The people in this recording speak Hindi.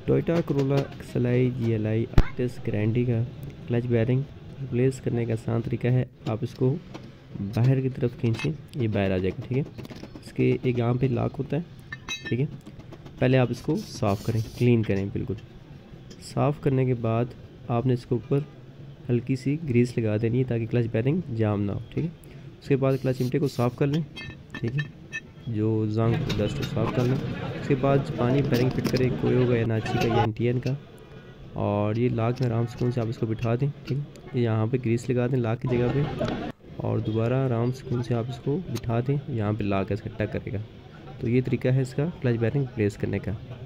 Toyota Corolla XLI GLI Altis Grande का क्लच बैरिंग रिप्लेस करने का आसान तरीका है। आप इसको बाहर की तरफ खींचें, ये बाहर आ जाएगा। ठीक है, इसके एक यहाँ पे लॉक होता है। ठीक है, पहले आप इसको साफ़ करें, क्लीन करें। बिल्कुल साफ़ करने के बाद आपने इसके ऊपर हल्की सी ग्रीस लगा देनी है ताकि क्लच बैरिंग जाम ना हो। ठीक है, उसके बाद क्लच चिमटे को साफ़ कर लें। ठीक है, जो जंग डस्ट को साफ़ कर लें। उसके बाद पानी बैरिंग फिट करें, कोई होगा या नाची का या एंटीएन का, और ये लाक में आराम सुकून से आप इसको बिठा दें। ठीक है, यहाँ पे ग्रीस लगा दें लाक की जगह पे, और दोबारा आराम सुकून से आप इसको बिठा दें। यहाँ पे लाक इसका टक करेगा। तो ये तरीका है इसका क्लच बैरिंग रिप्लेस करने का।